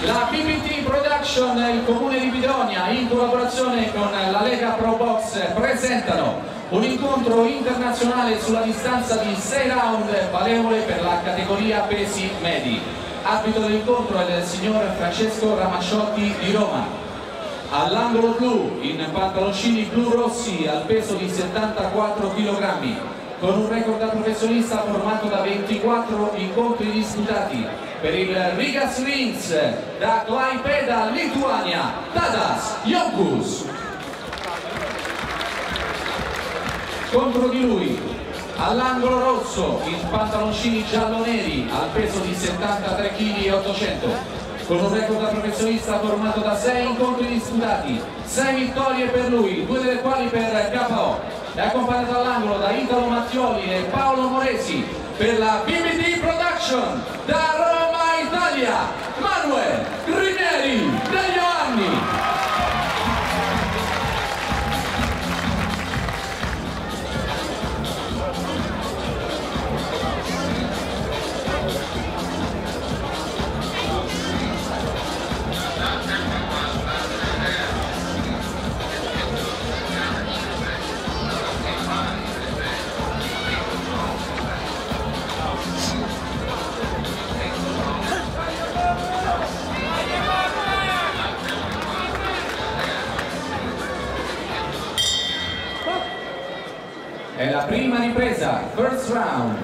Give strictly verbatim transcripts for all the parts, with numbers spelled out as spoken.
La B B T Production e il Comune di Pidonia, in collaborazione con la Lega Pro Box, presentano un incontro internazionale sulla distanza di sei round valevole per la categoria pesi medi. Arbitro dell'incontro è il signor Francesco Ramacciotti di Roma. All'angolo blu, in pantaloncini blu-rossi al peso di settantaquattro chilogrammi, con un record da professionista formato da ventiquattro incontri disputati, per il Rigas Rings da Klaipėda, Lituania, Tadas Jonkus. Contro di lui, all'angolo rosso, in pantaloncini giallo-neri al peso di settantatré chili e ottocento, con un record da professionista formato da sei incontri disputati, sei vittorie per lui, due delle quali per K O. È accompagnato all'angolo da Italo Mattioli e Paolo Moresi per la B B T Production da Roma, Italia, Manuel Rinieri degli Anni. È la prima ripresa, first round.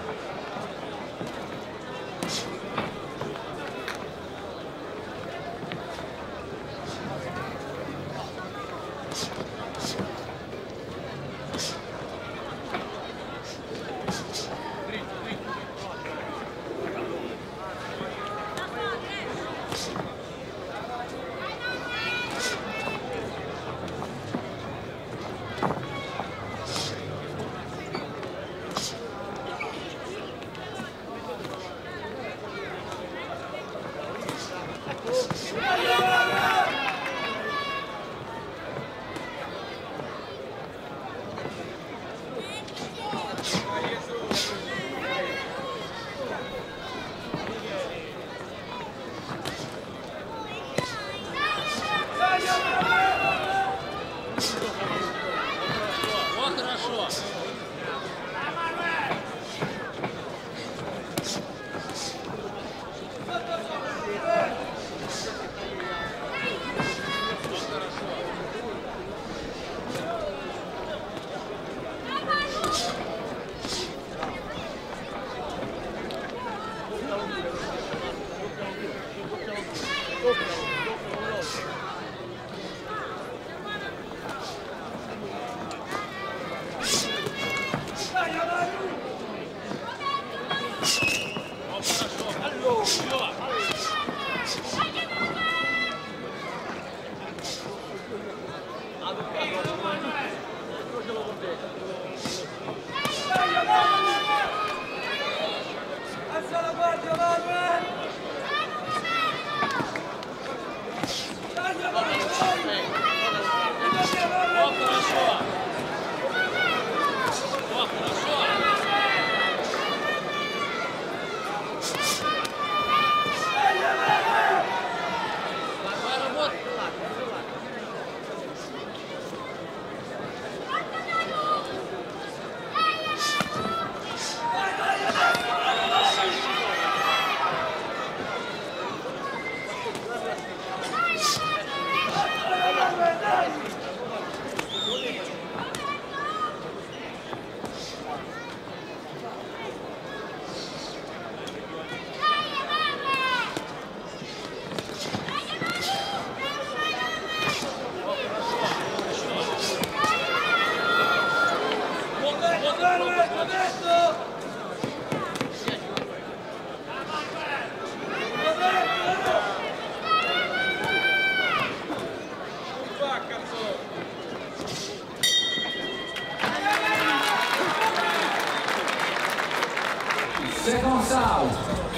Seconds out.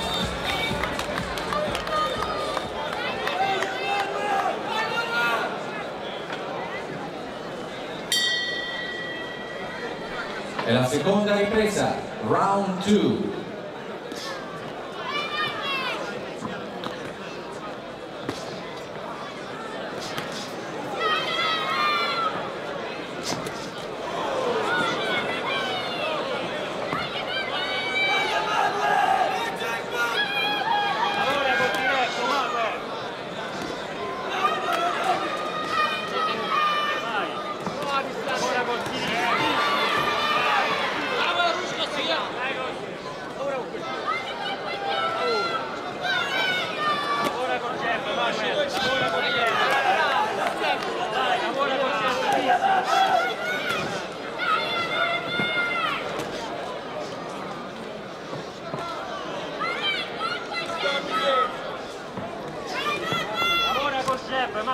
È la seconda ripresa, round two.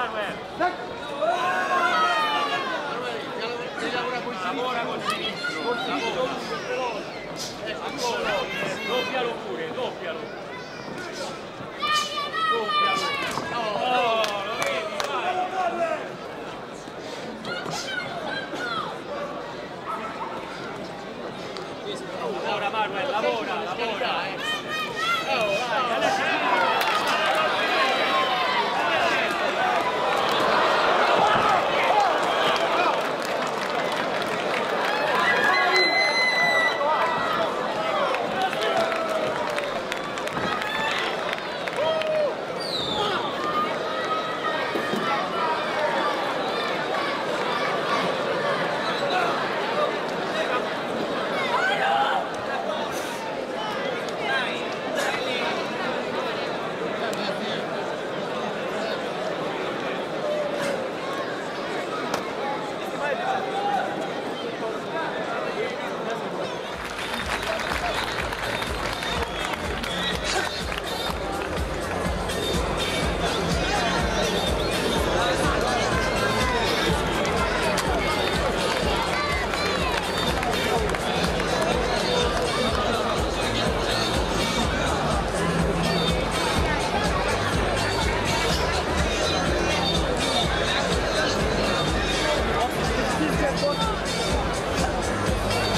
Lavora col sinistro, lavora. Ancora, doppialo pure, doppialo. Doppialo. Oh, lo vedi, vai. Lavora Manuel, lavora, lavora. Oh, vai, adesso.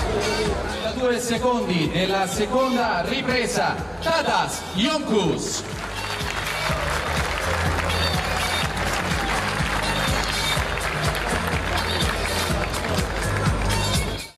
Secondi della seconda ripresa, Tadas Yonkus.